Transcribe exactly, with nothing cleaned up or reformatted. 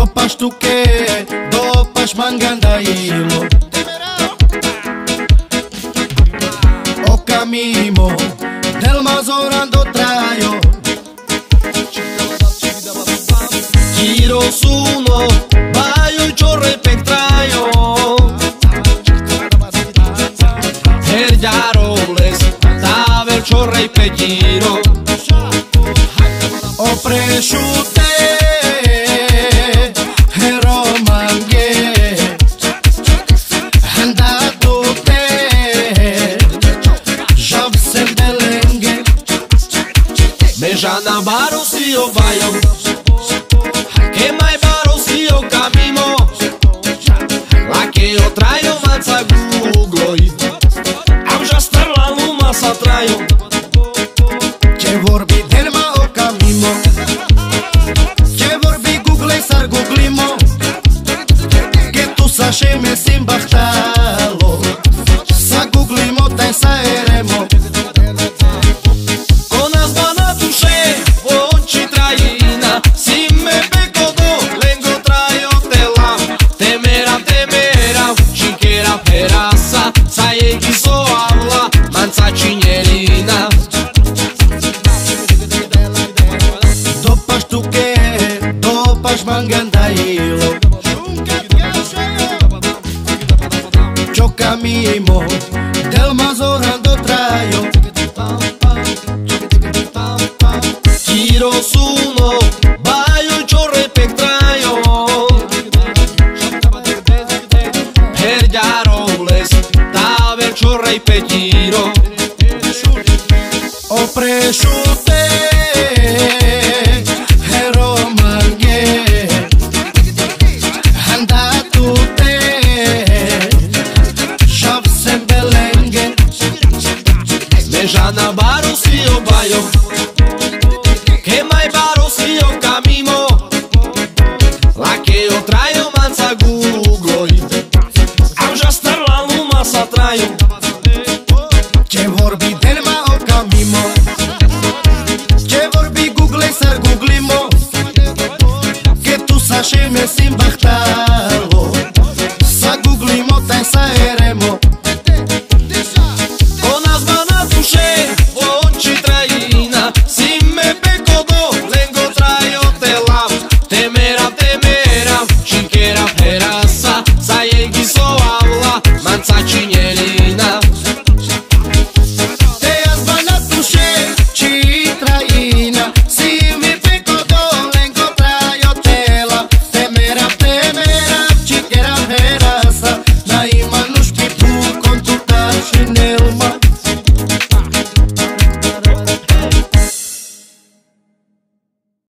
Dopa ștuche, dopa-și mangandailo O camimo del mazorando traio Giro suno, baio ciorre per traio Hergiaroles, tavel ciorre per giro O presciute Já na baro si eu vaio Que mai baro si eu camino La que eu traio mața Google Am já star la luma să traio Ce vorbi delma o camino Ce vorbi Google sar googlimo Que tu sa sheme sim bahtalo Sa googlimo tai sa eremo Dopa ștuche, dopa-și mangandailo C'ho camimo del mazorando traio Giro suno, baio ciorre per traio Hergiaroles, tavel ciorre per giro O presciute Já na baro si eu vaio Que mai baro si eu camino La que eu traio mața Google Am já star la luma să traio Ce vorbi delma o camino Ce vorbi Google sar googlimo Que tu sa sheme sim